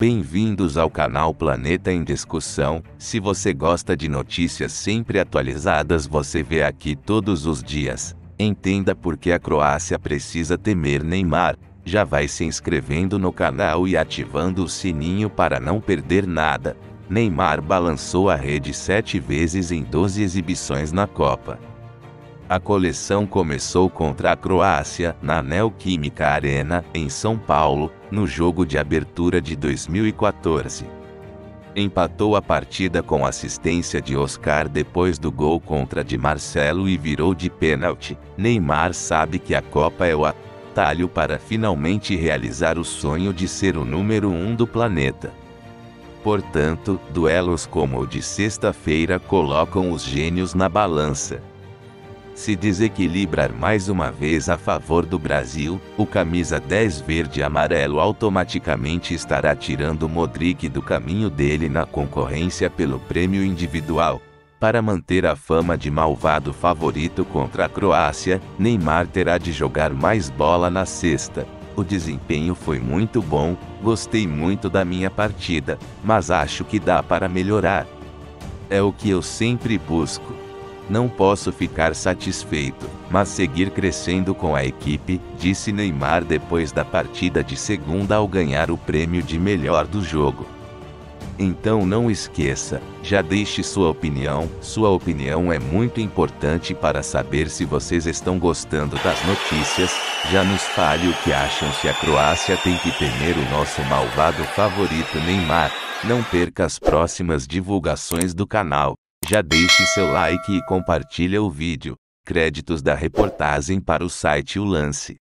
Bem-vindos ao canal Planeta em Discussão. Se você gosta de notícias sempre atualizadas, você vê aqui todos os dias. Entenda por que a Croácia precisa temer Neymar. Já vai se inscrevendo no canal e ativando o sininho para não perder nada. Neymar balançou a rede 7 vezes em 12 exibições na Copa. A coleção começou contra a Croácia, na Neoquímica Arena, em São Paulo, no jogo de abertura de 2014. Empatou a partida com assistência de Oscar depois do gol contra de Marcelo e virou de pênalti. Neymar sabe que a Copa é o atalho para finalmente realizar o sonho de ser o número 1 do planeta. Portanto, duelos como o de sexta-feira colocam os gênios na balança. Se desequilibrar mais uma vez a favor do Brasil, o camisa 10 verde e amarelo automaticamente estará tirando Modric do caminho dele na concorrência pelo prêmio individual. Para manter a fama de malvado favorito contra a Croácia, Neymar terá de jogar mais bola na sexta. O desempenho foi muito bom, gostei muito da minha partida, mas acho que dá para melhorar. É o que eu sempre busco. Não posso ficar satisfeito, mas seguir crescendo com a equipe, disse Neymar depois da partida de segunda ao ganhar o prêmio de melhor do jogo. Então não esqueça, já deixe sua opinião é muito importante para saber se vocês estão gostando das notícias. Já nos fale o que acham se a Croácia tem que temer o nosso malvado favorito Neymar. Não perca as próximas divulgações do canal. Já deixe seu like e compartilha o vídeo. Créditos da reportagem para o site O Lance.